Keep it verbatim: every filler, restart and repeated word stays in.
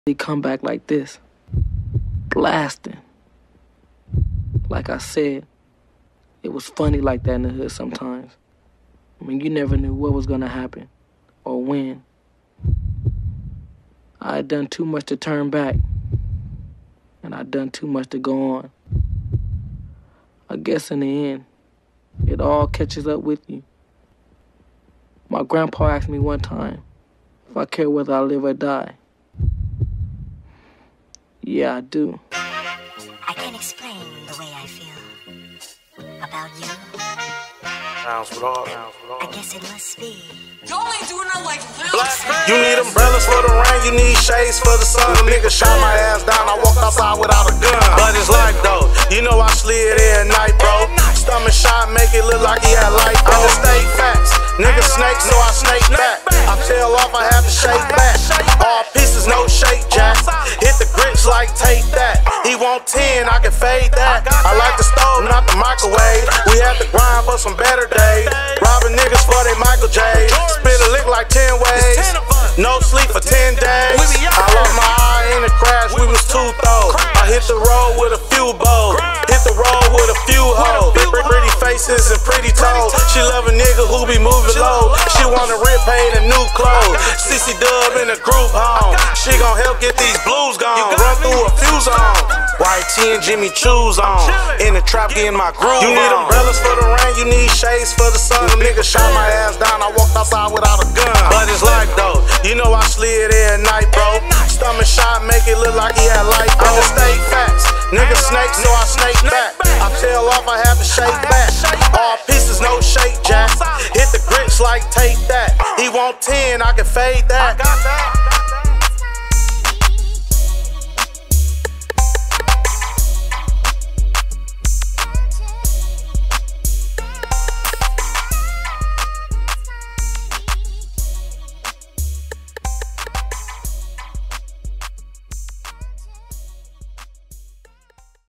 He come back like this, blasting. Like I said, it was funny like that in the hood sometimes. I mean, you never knew what was gonna happen or when. I had done too much to turn back, and I'd done too much to go on. I guess in the end, it all catches up with you. My grandpa asked me one time if I care whether I live or die. Yeah, I do. I can't explain the way I feel about you. I guess it must be. Y'all ain't doing it like You need umbrellas for the rain, you need shades for the sun. A nigga shot my ass down, I walked outside without a gun. But it's life though, you know I slid in at night, bro. Stomach shot, make it look like he had life. I just stay facts, nigga snake, so I snake back. I tail off, I have to shake back. All pieces, no shake, Jack. Hit the grits like take that. He want ten, I can fade that. I like the stove, not the microwave. We had to grind for some better days. Robbing niggas for they Michael J's. Spit a lick like ten ways. No sleep for ten days. I lost my eye in the crash, we was two throws. I hit the road with a few bows. Hit the road with a few hoes. Pretty faces and pretty toes. She love a nigga who be moving low. She wanna rip paid and new clothes. C C Dub in the group home. She gon' help get these blues gone. Run through a few zones. White tee and Jimmy Choo's on. In the trap getting my groove. You need umbrellas for the rain, you need shades for the sun. A nigga shot my ass down, I walked outside without a gun. But it's life though, you know I slid in at night, bro. Stomach shot, make it look like he had life. I just stay facts, nigga snake, so I snake back. I tail off, I have to shake back. All pieces, no shake, Jack. Hit the grits like take that. He want ten, I can fade that.